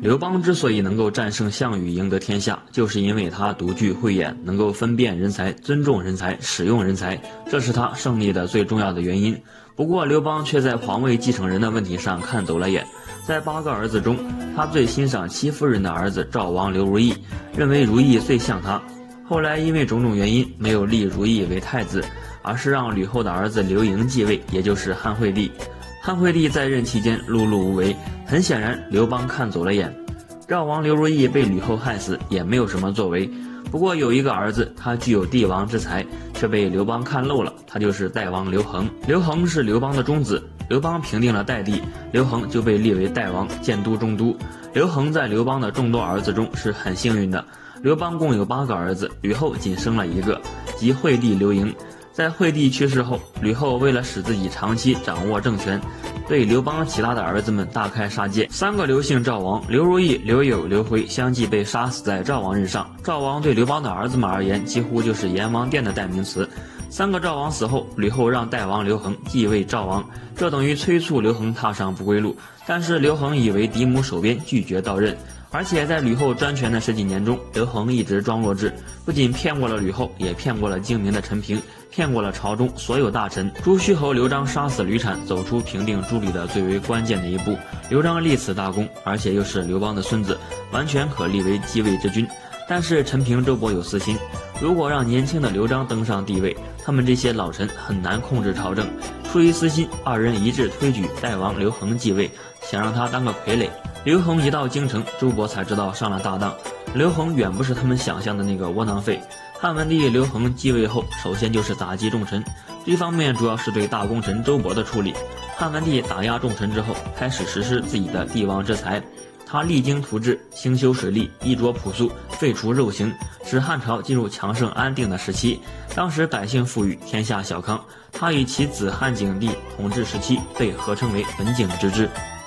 刘邦之所以能够战胜项羽，赢得天下，就是因为他独具慧眼，能够分辨人才、尊重人才、使用人才，这是他胜利的最重要的原因。不过，刘邦却在皇位继承人的问题上看走了眼。在8个儿子中，他最欣赏戚夫人的儿子赵王刘如意，认为如意最像他。后来因为种种原因，没有立如意为太子，而是让吕后的儿子刘盈继位，也就是汉惠帝。汉惠帝在任期间碌碌无为，很显然刘邦看走了眼。赵王刘如意被吕后害死，也没有什么作为。不过有一个儿子，他具有帝王之才，却被刘邦看漏了，他就是代王刘恒。刘恒是刘邦的中子，刘邦平定了代地，刘恒就被立为代王，建都中都。刘恒在刘邦的众多儿子中是很幸运的。刘邦共有8个儿子，吕后仅生了1个，即惠帝刘盈。在惠帝去世后，吕后为了使自己长期掌握政权，对刘邦其他的儿子们大开杀戒。3个刘姓赵王，刘如意、刘友、刘辉相继被杀死在赵王任上。赵王对刘邦的儿子们而言，几乎就是阎王殿的代名词。3个赵王死后，吕后让代王刘恒继位赵王，这等于催促刘恒踏上不归路。但是刘恒以为嫡母守边，拒绝到任。而且在吕后专权的10几年中，刘恒一直装弱智，不仅骗过了吕后，也骗过了精明的陈平，骗过了朝中所有大臣。朱虚侯刘璋杀死吕产，走出平定诸吕的最为关键的一步。刘璋立此大功，而且又是刘邦的孙子，完全可立为继位之君。但是陈平、周勃有私心，如果让年轻的刘璋登上帝位，他们这些老臣很难控制朝政。出于私心，2人一致推举代王刘恒继位，想让他当个傀儡。刘恒一到京城，周勃才知道上了大当。刘恒远不是他们想象的那个窝囊废。汉文帝刘恒继位后，首先就是打击重臣，这方面主要是对大功臣周勃的处理。汉文帝打压重臣之后，开始实施自己的帝王之才。他励精图治，兴修水利，衣着朴素，废除肉刑，使汉朝进入强盛安定的时期。当时百姓富裕，天下小康。他与其子汉景帝统治时期被合称为文景之治。